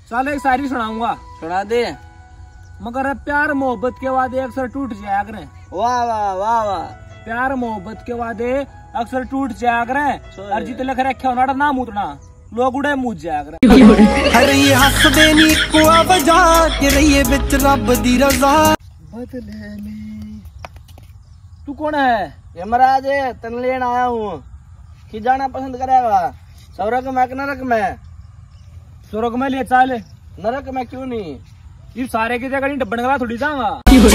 चल एक शायरी सुनाऊंगा। सुना दे। मगर प्यार मोहब्बत के वादे अक्सर टूट जाया करें। वाह वाह वाह वाह। प्यार मोहब्बत के वादे अक्सर टूट जाया करें और जित लिख रखे होना ना मुतना लोग उड़े मुझ जाया करें। अरे ये हंस देनी को बजा के रहिए बिच रब दी रजा बदले में। तू कौन है? यमराज है, तन लेन आया हूँ। कि जाना पसंद करेगा? स्वर्ग में कि नरक में? स्वर्ग में ले चल। नरक में क्यों नहीं? ये सारे की जगह डब्बन गला थोड़ी जाऊंगा।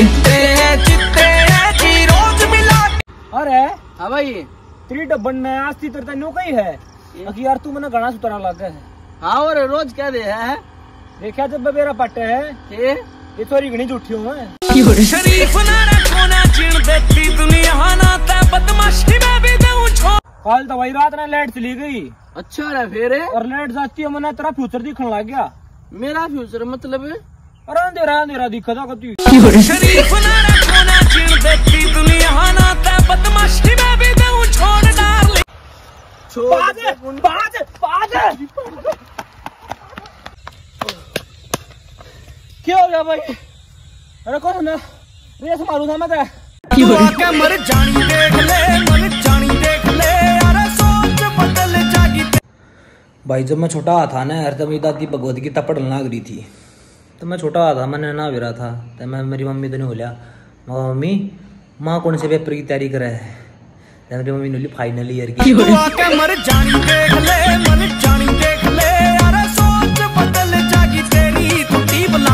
अरे हाँ भाई, तेरी डब्बन ने आज ती तेरे नो कही है कि यार तू मैंने गाना सुतरा लगा है। हाँ और रोज क्या दे है? देखा जब मेरा पट्टे है ये थोड़ी घनी झूठी हूँ मैं। शरीफ ना रखो ना चिन देती दुनिया ना ते बदमाशी में भी दूं छोड़। कल तो वही रात ना लाइट चली गई। अच्छा रे फिर? और लाइट जाती है मैंने तेरा फ्यूचर दिखने लग गया। मेरा फ्यूचर मतलब? अरे अंधेरा दिखा था कभी। शरीफ ना रखो ना चिन देती दुनिया ना ते बदमाशी में भी दूं छोड़ डार्लिंग। क्या हो गया भाई? अरे कौन ना रेस मारू था मैं तो। आके मर जानी देख ले, मर जानी देख ले यार, सोच बदल जागी। भाई जब मैं छोटा था ना यार, तब मेरी दादी भगवत गीता पढ़ने लग रही थी। तो मैं छोटा था, मैंने ना भी रहा था। तो मैं मेरी मम्मी तो नहीं बोलिया, मम्मी माँ कौन से पेपर की तैयारी करे है? तो मेरी मम्मी ने बोली फाइनल ईयर की। आके मर जानी देख ले, मर जानी देख ले यार, सोच बदल जागी तेरी टूटी बला।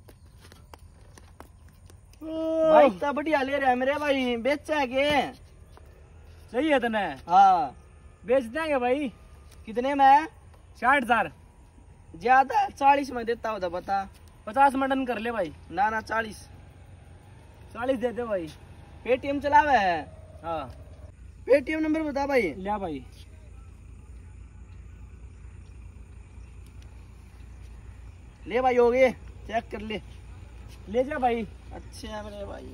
भाई इतना बढ़िया ले रहा है मेरे भाई, बेचा है के? सही है तने? हाँ बेच देंगे भाई। कितने में? 60,000। ज्यादा 40 में देता हूँ तो बता। 50 मटन कर ले भाई। ना ना 40 दे दे भाई। पेटीएम चलावे है? हाँ पेटीएम नंबर बता भाई। लिया भाई। ले भाई हो गए, चेक कर ले। ले जा भाई। अच्छा मेरे भाई।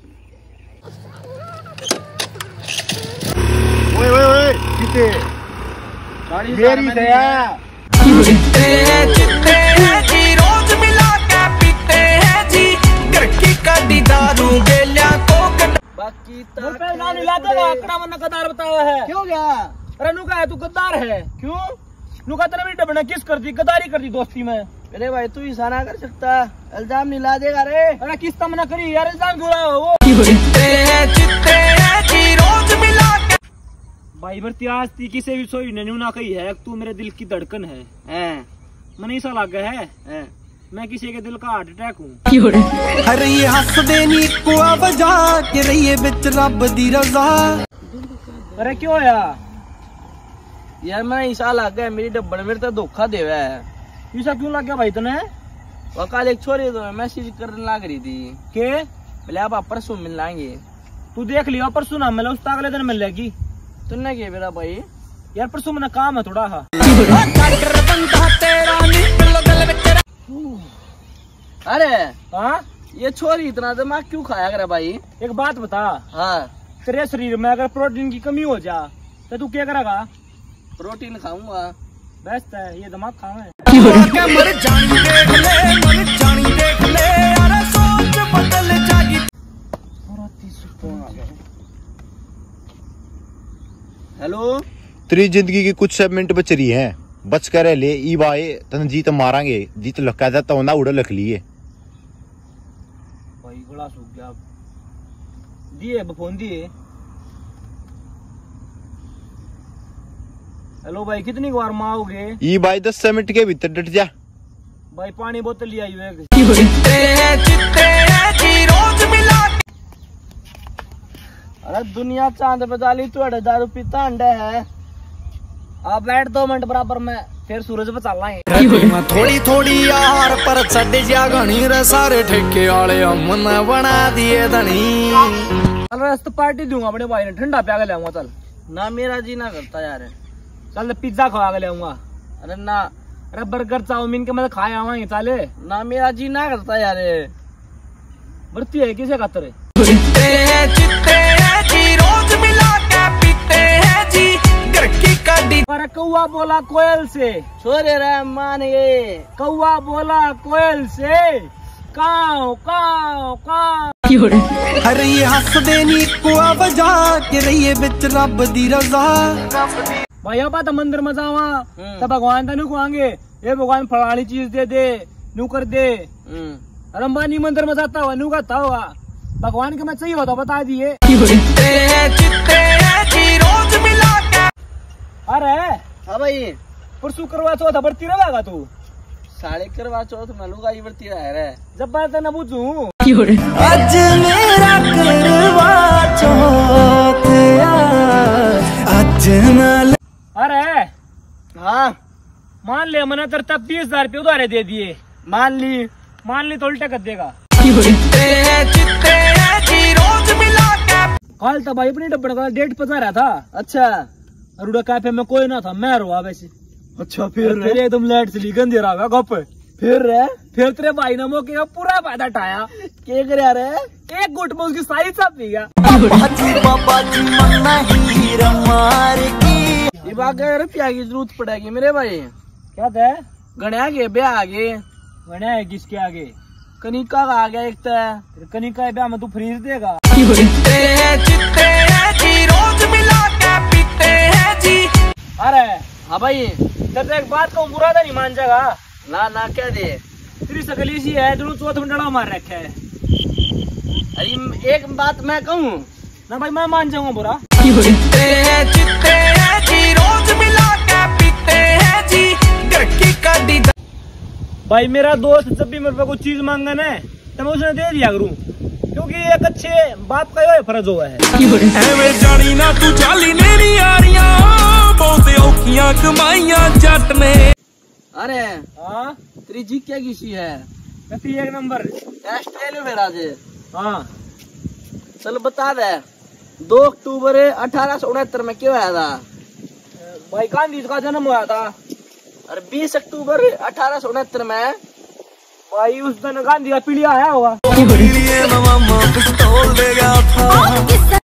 ओए किते मेरी दया। चित्ते हैं जी रोज मिला के पीते हैं जी, घर की कड़ी दारू बेलिया को बाकी रुपए ना मिला देगा आंकड़ा मन गद्दार बताया है। क्यों गया? अरे नु का तू गद्दार है? क्यों? नु का तेरे बेटे बना किस कर दी गद्दारी कर दी दोस्ती में। अरे भाई तू ऐसा ना कर सकता, इल्जाम नहीं ला देगा रे। अरे किस तम ना करी यार, इल्जाम क्यों लाया वो? चित्ते हैं जी रोज मिला के। भाई भरती आज ती किसे भी सोई ने ना कही है तू मेरे दिल की धड़कन है। मन ऐसा लग है मैं किसी के दिल का हार्ट अटैक हूँ। अरे ये हंस देनी को बजा के रहिए बिच रब दी रजा। अरे क्यों यार मैं ऐसा लग गया मेरी डब्बन मेरे तो धोखा देवा है। ऐसा क्यों लग गया भाई तने? वो कल एक छोरी तो मैसेज करने लग रही थी के बोले आप परसों मिल लाएंगे। तू देख लिया परसों ना मिला उसका अगले दिन मिल लेगी। तुमने क्या मेरा भाई? यार परसों मैंने काम है थोड़ा। अरे हाँ ये छोरी इतना दिमाग क्यों खाया करे भाई? एक बात बता, हाँ तेरे शरीर में अगर प्रोटीन की कमी हो जा तो तू क्या करेगा? प्रोटीन खाऊंगा। बेस्ट है ये दिमाग खाना है। मर जानी देख ले, मर जानी देख ले यार, सोच बदल जागी। हेलो तेरी जिंदगी की कुछ मिनट बच रही है, बच कर ले। ई बाए तन जीत मारांगे, जीत लखा जाता होना उड़ा लख लिए। भाई गला सूख गया। दिए फोन दिए। हेलो भाई कितनी बार माओगे? ई बाई 10 मिनट के भीतर डट जा। भाई पानी बोतल लिया है। अरे दुनिया चांद पे डाली तू 1000 पीता अंडा है। आप बैठ 2 मिनट बराबर में फिर सूरज पे चल लाएंगे। थोड़ी थोड़ी यार पर छड़ जा घनी रे, सारे ठेके वाले हमने बना दिए धनी। चल रस्त पार्टी दूंगा अपने भाई ने, ठंडा प्या के लाऊंगा। चल ना मेरा जी ना करता यार। चल पिज्जा खवा के लाऊंगा। अरे ना, अरे बर्गर चाउमीन के मतलब खाए आवाएंगे। चले ना मेरा जी ना करता यार। बढ़ती है किसे खातर चित्ते हैं जी रोज मिला के पीते हैं जी। घर की काटी। पर कौआ बोला कोयल से, छोरे रे मान गए। कौआ बोला कोयल से, काव काव काव। अरे ये हस देनी कुआ बजा के रहिए बिच रब दी रजा। भाई आप तो मंदिर में जावा तो भगवान तनु को आएंगे, ये भगवान फलानी चीज दे दे, नू कर दे। रंबानी मंदिर में जाता हुआ नू कहता हुआ भगवान के मैं चाहिए होता बता दिए। रोज मिला के। अरे हाँ भाई परसों करवा चौथ बढ़ती रहेगा तू। साढ़े करवा चौथ में लोग आई बढ़ती रह रहे। जब बात न पूछू आज मेरा करवा चौथ आज न। अरे हाँ मान ले मैंने तेरे तब 20,000 रुपये उधारे दे दिए। मान ली तो उल्टा कर देगा। रोज मिला के। कल तो भाई अपनी डब्बड़ का डेट पता रहा था। अच्छा अरुड़ा कैफे में कोई ना था, मैं रुआ वैसे। अच्छा फिर एकदम लाइट चली गंदी रहा गप। फिर तेरे भाई ने मौके का पूरा फायदा उठाया। क्या करे रे? एक गुट में उसकी सारी सब पी गया। ये बात रुपया की जरूरत पड़ेगी मेरे भाई। क्या था? गणिया के ब्याह आगे गणिया है किसके आगे? कनिका का आ गया एक तो। कनिका ब्याह में तू फ्रीज देगा। रोज मिला के पीते हैं जी। अरे हाँ भाई तेरे एक बात को बुरा तो नहीं मान जाएगा। ना क्या दे? तेरी शकल सी है जो चौथ में डड़ा मार रखा है। अरे एक बात मैं कहूँ ना भाई मैं मान जाऊंगा बुरा। रोज मिला के पीते हैं जी घर की काटी। भाई मेरा दोस्त जब भी मेरे पे कुछ चीज मांगा ना तो मैं उसने दे दिया करूँ, क्योंकि एक अच्छे बाप का ये फर्ज हुआ है। एवें जानी ना तू चाली मेरी यारियां बहुत औखियां कमाइयां जट ने। अरे हाँ तेरी जी क्या किसी है? कती एक नंबर। टेस्ट ले लो मेरा जे। हाँ चल बता दे 2 अक्टूबर 1869 में क्यों आया था? भाई गांधी का जन्म हुआ था। और 20 अक्टूबर 1869 में भाई उस दिन गांधी का पीढ़ी आया होगा। पिस्तौल दे गया था।